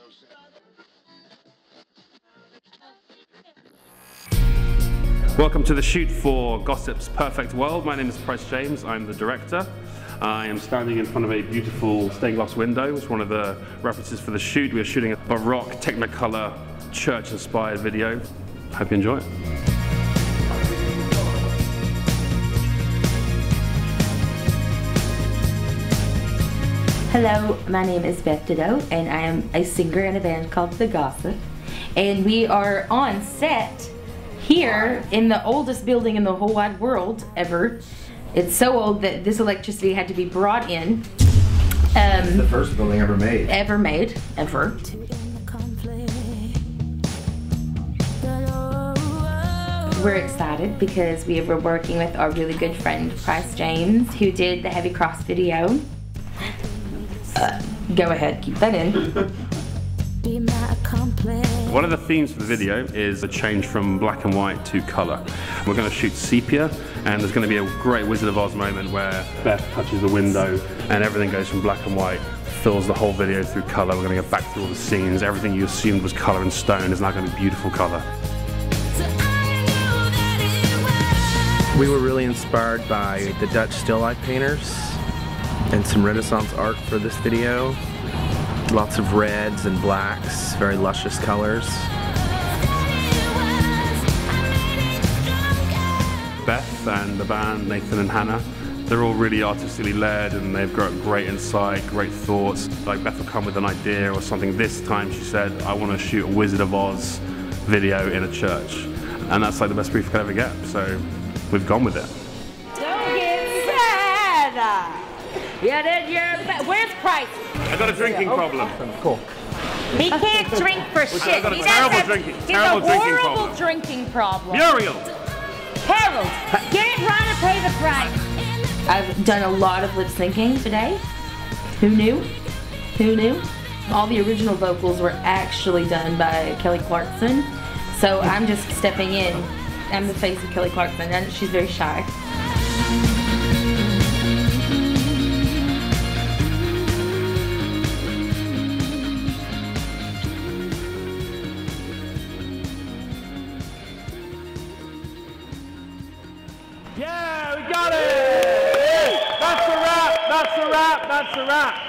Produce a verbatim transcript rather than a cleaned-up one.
Welcome to the shoot for Gossip's Perfect World. My name is Price James, I'm the director. I am standing in front of a beautiful stained glass window. It's one of the references for the shoot. We are shooting a Baroque, Technicolor, church-inspired video. Hope you enjoy it. Hello, my name is Beth Dido, and I am a singer in a band called The Gossip. And we are on set here in the oldest building in the whole wide world ever. It's so old that this electricity had to be brought in. Um, it's the first building ever made. Ever made, ever. We're excited because we were working with our really good friend Price James, who did the Heavy Cross video. Uh, go ahead, keep that in. One of the themes for the video is a change from black and white to colour. We're going to shoot sepia, and there's going to be a great Wizard of Oz moment where Beth touches the window and everything goes from black and white, fills the whole video through colour. We're going to go back through all the scenes. Everything you assumed was colour and stone is now going to be beautiful colour. We were really inspired by the Dutch still life painters and some Renaissance art for this video. Lots of reds and blacks, very luscious colors. Beth and the band, Nathan and Hannah, they're all really artistically led and they've got great insight, great thoughts. Like Beth will come with an idea or something. This time she said, I want to shoot a Wizard of Oz video in a church. And that's like the best brief I could ever get, so we've gone with it. Don't get sad! Yeah, then you're, where's Price? I got a drinking problem. Cool. He can't drink for shit. I got a he terrible have, drinking, he's terrible a drinking horrible problem. drinking problem. Muriel! Harold, get Ron to pay the price. I've done a lot of lip syncing today. Who knew? Who knew? All the original vocals were actually done by Kelly Clarkson. So I'm just stepping in. I'm the face of Kelly Clarkson, and she's very shy. Yeah, we got it! That's a wrap, that's a wrap, that's a wrap.